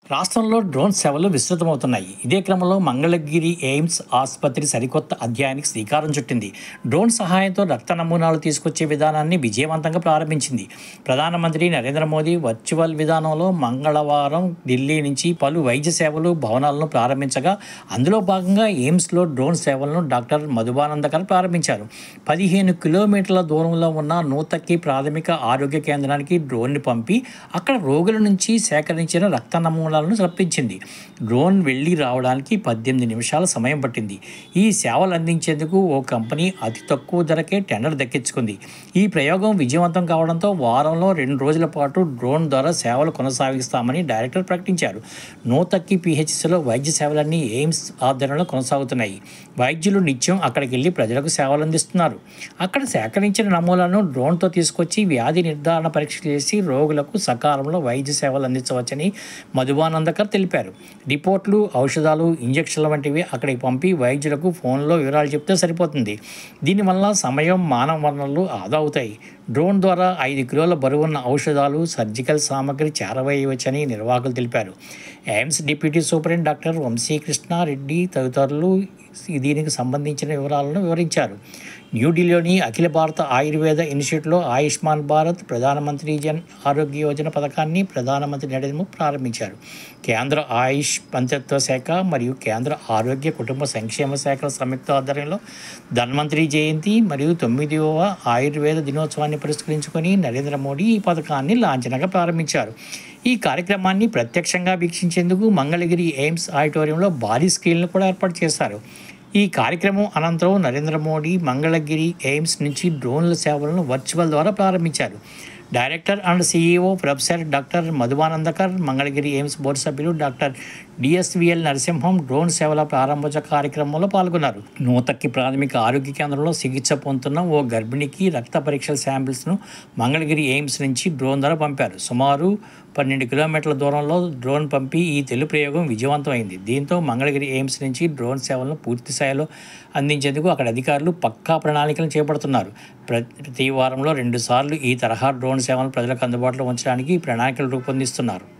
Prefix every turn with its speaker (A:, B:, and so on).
A: రాష్ట్రంలో డ్రోన్ సేవలు విస్తృతమవుతున్నాయి. ఇదే క్రమంలో మంగళగిరి ఎయిమ్స్ ఆసుపత్రి సరికొత్త అధ్యాయానికి శ్రీకారం చుట్టింది. డ్రోన్ సహాయంతో రక్త నమూనాలు తీసుకొచ్చే విధానాన్ని విజయవంతంగా ప్రారంభించింది. ప్రధానమంత్రి నరేంద్ర మోదీ వర్చువల్ విధానంలో మంగళవారం ఢిల్లీ నుంచి పలు వైద్య సేవలు భవనాలను ప్రారంభించగా, అందులో భాగంగా ఎయిమ్స్లో డ్రోన్ సేవలను డాక్టర్ మధుబానందకర్ ప్రారంభించారు. 15 కిలోమీటర్ల దూరంలో ఉన్న నూతక్కి ప్రాథమిక ఆరోగ్య కేంద్రానికి డ్రోన్ని పంపి అక్కడ రోగుల నుంచి సేకరించిన రక్త నమూనాలను రప్పించింది. డ్రోన్ వెళ్లి రావడానికి 18 నిమిషాల సమయం పట్టింది. ఈ సేవలు అందించేందుకు ఓ కంపెనీ అతి తక్కువ ధరకే టెండర్ దక్కించుకుంది. ఈ ప్రయోగం విజయవంతం కావడంతో వారంలో 2 రోజుల పాటు డ్రోన్ ద్వారా సేవలు కొనసాగిస్తామని డైరెక్టర్ ప్రకటించారు. నూతక్కి పిహెచ్సిలో వైద్య సేవలన్నీ ఎయిమ్స్ ఆధ్వర్యంలో కొనసాగుతున్నాయి. వైద్యులు నిత్యం అక్కడికి వెళ్లి ప్రజలకు సేవలు అందిస్తున్నారు. అక్కడ సేకరించిన నమూనాలను డ్రోన్తో తీసుకొచ్చి వ్యాధి నిర్ధారణ పరీక్ష చేసి రోగులకు సకాలంలో వైద్య సేవలు అందించవచ్చని మధుబానందకర్ తెలిపారు. రిపోర్ట్లు, ఔషధాలు, ఇంజక్షన్ల వంటివి అక్కడికి పంపి వైద్యులకు ఫోన్లో వివరాలు చెప్తే సరిపోతుంది. దీనివల్ల సమయం, మానవ వనరులు ఆదా అవుతాయి. డ్రోన్ ద్వారా 5 కిలోల బరువున్న ఔషధాలు, సర్జికల్ సామగ్రి చేరవేయవచ్చని నిర్వాహకులు తెలిపారు. AIIMS deputy superintendent doctor Vamsi Krishna Reddy తదితరులు దీనికి సంబంధించిన వివరాలను వివరించారు. న్యూఢిల్లీలోని అఖిల భారత ఆయుర్వేద ఇన్స్టిట్యూట్లో ఆయుష్మాన్ భారత్, ప్రధానమంత్రి జన్ ఆరోగ్య యోజన పథకాన్ని ప్రధానమంత్రి నరేంద్ర మోదీ ప్రారంభించారు. కేంద్ర ఆయుష్ మంత్రిత్వ శాఖ మరియు కేంద్ర ఆరోగ్య కుటుంబ సంక్షేమ శాఖల సంయుక్త ఆధ్వర్యంలో ధన్వంతరి జయంతి మరియు 9వ ఆయుర్వేద దినోత్సవాన్ని పురస్కరించుకొని నరేంద్ర మోదీ ఈ పథకాన్ని లాంఛనంగా ప్రారంభించారు. ఈ కార్యక్రమాన్ని ప్రత్యక్షంగా వీక్షించేందుకు మంగళగిరి ఎయిమ్స్ ఆడిటోరియంలో భారీ స్క్రీన్లు కూడా ఏర్పాటు చేశారు. ఈ కార్యక్రమం అనంతరం నరేంద్ర మోదీ మంగళగిరి ఎయిమ్స్ నుంచి డ్రోన్ల సేవలను వర్చువల్ ద్వారా ప్రారంభించారు. Director and CEO professor doctor Madhabananda Kar, Mangalagiri AIIMS board సభ్యులు డాక్టర్ డిఎస్విఎల్ నరసింహం డ్రోన్ సేవల ప్రారంభోత్సవ కార్యక్రమంలో పాల్గొన్నారు. నూతక్కి ప్రాథమిక ఆరోగ్య కేంద్రంలో చికిత్స పొందుతున్న ఓ గర్భిణికి రక్త పరీక్షల శాంపిల్స్ను మంగళగిరి ఎయిమ్స్ నుంచి డ్రోన్ ద్వారా పంపారు. సుమారు 12 కిలోమీటర్ల దూరంలో డ్రోన్ పంపి ఈ ప్రయోగం విజయవంతమైంది. దీంతో మంగళగిరి ఎయిమ్స్ నుంచి డ్రోన్ సేవలను పూర్తి స్థాయిలో అందించేందుకు అక్కడ అధికారులు పక్కా ప్రణాళికలను చేపడుతున్నారు. ప్రతి వారంలో 2 సార్లు ఈ తరహా డ్రోన్ సేవలను ప్రజలకు అందుబాటులో ఉంచడానికి ప్రణాళికలు రూపొందిస్తున్నారు.